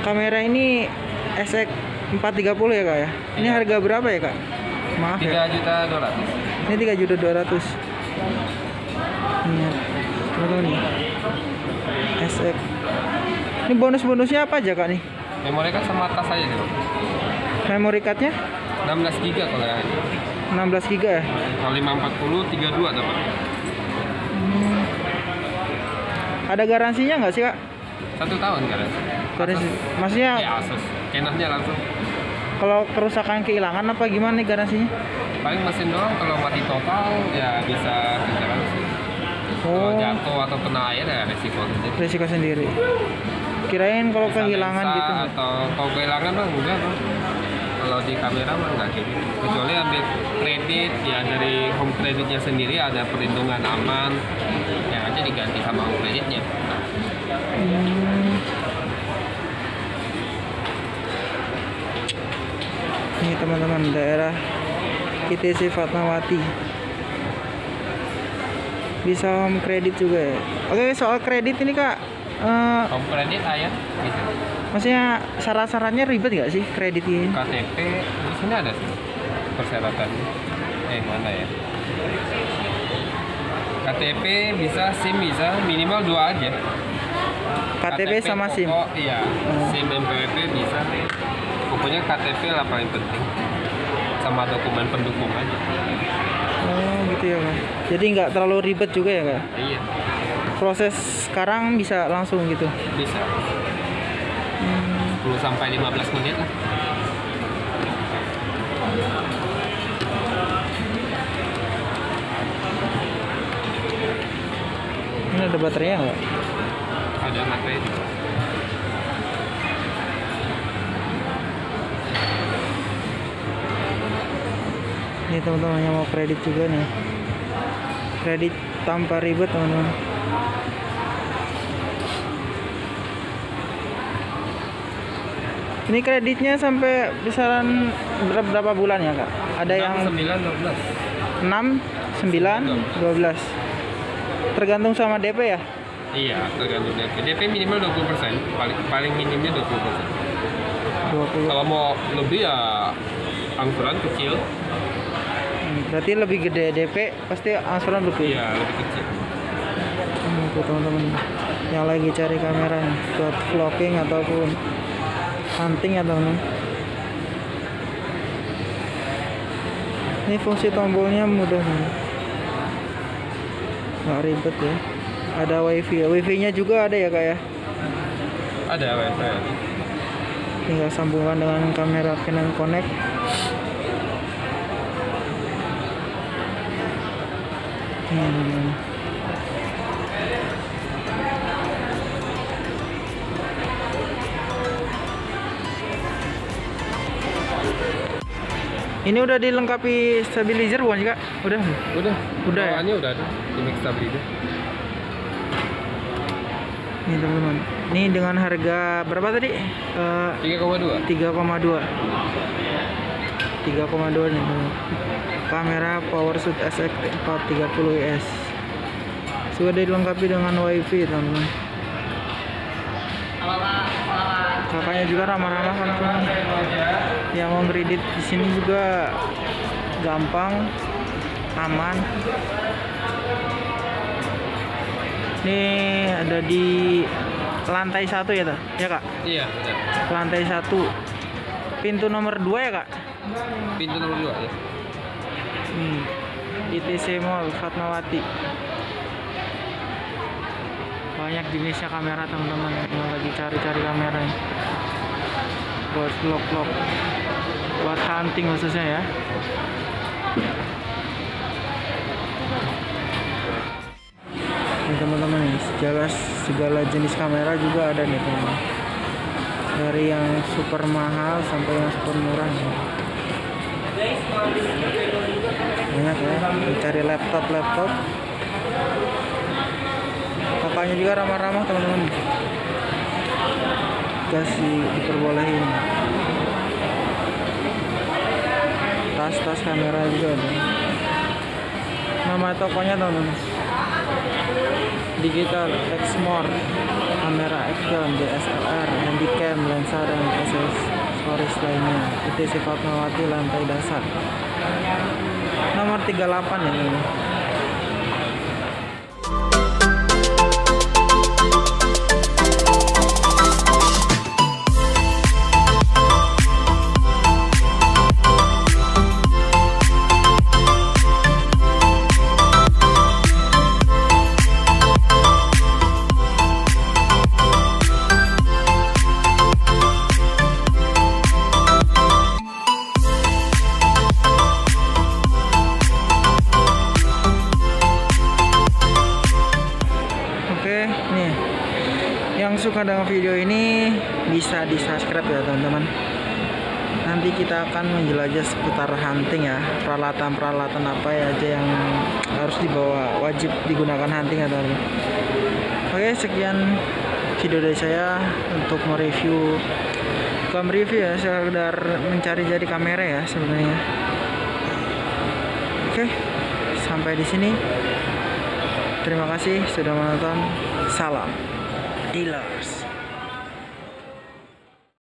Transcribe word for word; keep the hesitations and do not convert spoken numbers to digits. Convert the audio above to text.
Kamera ini S X empat tiga nol ya kak ya? Ini Iya. harga berapa ya kak? Maaf tiga ya. juta dua ratus. Ini tiga juta dua ratus. Ini teman-teman nih. S X. Ini bonus-bonusnya apa aja kak nih? Memori card sama tas aja sih. Memory cardnya enam belas giga kalau yang ini. enam belas giga ya? Kalau lima empat puluh tiga puluh dua dapat. Hmm. Ada garansinya nggak sih kak? Satu tahun kan? Garansi. Maksudnya Ya Asus. Canonnya langsung. kalau kerusakan kehilangan apa gimana nih garansinya? Paling mesin doang, kalau mati total ya bisa kita garansi. Kalau Oh, jatuh atau kena air ya resiko sendiri. risiko sendiri. Kirain kalau Bisa kehilangan lensa gitu. atau kalau kehilangan bang enggak bang. Kalau di kamera mah enggak kayak gitu. Kecuali ambil kredit ya dari home kreditnya sendiri ada perlindungan aman yang aja diganti sama home kreditnya. Hmm. Ini teman-teman daerah I T C Fatmawati. Bisa home kredit juga ya. Oke, soal kredit ini kak, eh, Home kredit ayah bisa. maksudnya syarat-syaratnya ribet nggak sih kredit ini? K T P di sini ada sih persyaratan. Eh mana ya? K T P bisa, SIM bisa, minimal dua aja. K T P sama SIM. Oh iya, Hmm. SIM M P W P bisa. Pokoknya K T P lah paling penting. Sama dokumen pendukung aja. Oh gitu ya kak. Jadi nggak terlalu ribet juga ya kak. Iya, Proses sekarang bisa langsung gitu. bisa. Hmm. sepuluh sampai lima belas menit lah. Ini ada baterainya nggak? Ada baterai juga. Ini teman-teman yang mau kredit juga nih. Kredit tanpa ribet teman-teman. Ini kreditnya sampai besaran berapa, berapa bulan ya kak? Ada yang sembilan dua belas. enam, sembilan, dua belas. Tergantung sama D P ya? Iya, tergantung D P. D P minimal dua puluh persen. Paling paling minimnya dua puluh persen. dua puluh. Kalau mau lebih ya angsuran kecil. Hmm, Berarti lebih gede D P pasti angsuran lebih. Iya, lebih kecil. Hmm, Itu teman-teman yang lagi cari kamera nih, buat vlogging ataupun hunting ya teman-teman. Ini fungsi tombolnya mudah nih, nggak ribet ya. Ada wifi, wifi-nya juga ada ya kak ya. Ada wifi. Tinggal sambungkan dengan kamera Canon Connect. Hmm. Ini udah dilengkapi stabilizer bukan sih kak? Udah? Udah, Udah ya? bawaannya udah ada. Di Max Stabilizer. Ini teman-teman. Ini dengan harga berapa tadi? Eh, tiga koma dua. tiga koma dua. tiga koma dua nih teman. Kamera PowerShoot S X empat tiga nol I S. Sudah dilengkapi dengan wifi teman-teman. Kakaknya juga ramah-ramah kan teman. Yang mau kredit di sini juga gampang, aman. Ini ada di lantai satu ya, tak? Ya kak? Iya, benar. Lantai satu, pintu nomor dua ya kak? Pintu nomor dua ya. Hmm. I T C Mall Fatmawati. Banyak jenisnya kamera teman-teman yang lagi cari-cari kamera nih. Buat vlog-vlog, buat hunting khususnya ya. Ini teman-teman nih, segala segala jenis kamera juga ada nih teman-teman. Dari yang super mahal sampai yang super murah nih. Banyak ya, cari laptop laptop. Kakaknya juga ramah-ramah teman-teman. Kasih diperbolehin. Tas-tas kamera juga ada. Nama tokonya teman-teman. Digital Exmor, kamera action, D S L R, handycam, rem, lensa, dan aksesoris lainnya. Itu sifat melewati lantai dasar. Nomor tiga puluh delapan ini. Oke, nih yang suka dengan video ini bisa di subscribe ya teman-teman. Nanti kita akan menjelajah seputar hunting ya, peralatan-peralatan apa ya aja yang harus dibawa, wajib digunakan hunting ya teman-teman. Oke, sekian video dari saya untuk mereview, bukan review ya, sekedar mencari-cari kamera ya sebenarnya. Oke, sampai di sini. Terima kasih sudah menonton. Salam dealers.